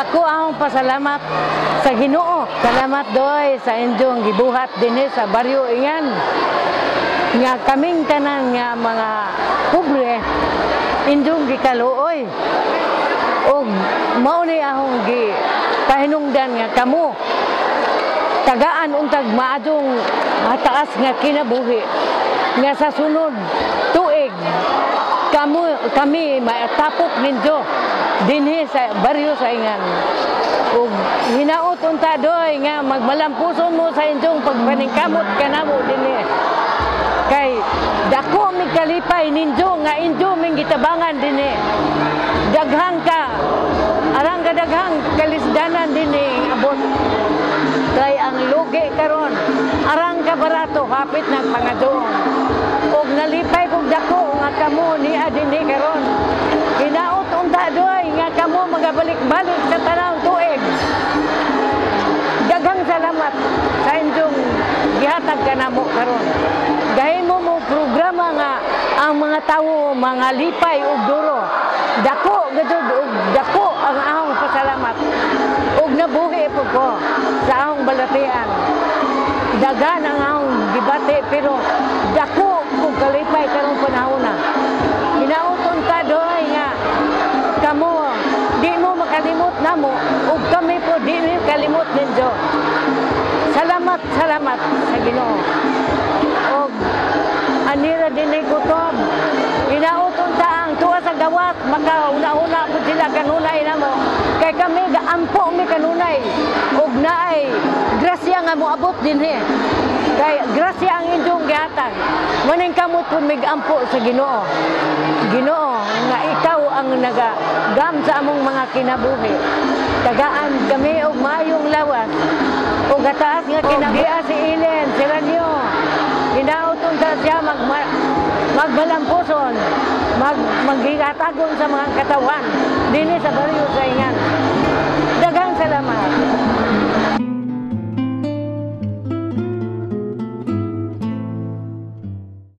dako akong pasalamat sa Ginoo. Salamat doy sa inyong gibuhat dinhi sa baryo Ingan. Nga kaming tanan nga mga pobre inyong gikaluoy. Og mao ni akong pahinungdan nga kamo tagaan untag maadong mataas nga kinabuhi nga sa sunod tuig kami maitapok ninyo dinhi sa baryo sa Ingan. Ug hinaot unta doy nga magmalampuson mo sa inyong pagpaningkamot kanamo dinhi. Kay dako mi kalipay ninyo nga inyo ming gitabangan dinhi. Daghang ka arang daghang kalisdanan dinhi abot. Kay ang lugi karon arang ka barato hapit ng pangadoong. Og nalipay kog dako nga kamo niya dinhi karon. Hinaot unta doy nga kamo magabalik-balik sa tanang tuig. Daghang salamat sa inyong gihatag kanamo karon. Gahimo mo programa nga ang mga tawo mga lipay ug duro. Dako gadud ug dako ang ahong pasalamat. Ug nabuhi po ko sa ahong balatian. Daghan ang ahong gibati pero dako kung kalipay karong panahona. Hinauton ka doy nga kamo di mo makalimot namo ug kami po di mo kalimot ninyo. Salamat sa Ginoo. Og anira dinhi kutob. Hinauton ta ang tuwa sa gawat makauna-una po sila kanunay namo. Kay kami gaampo mi kanunay ug naay grasya nga moabot dinhi. Kay grasya ang inyong gihatag. Maning kamot pud migampo sa Ginoo. Ginoo nga ikaw ang nagagam sa among mga kinabuhi. Tagaan kami og maayong lawas. Ug gataas nga kinabuhi si Ilen, si Ranyo. Hinauton ta siya magbalampuson, maghigatagon sa mga katawan dinhi sa baryo sa Ingan.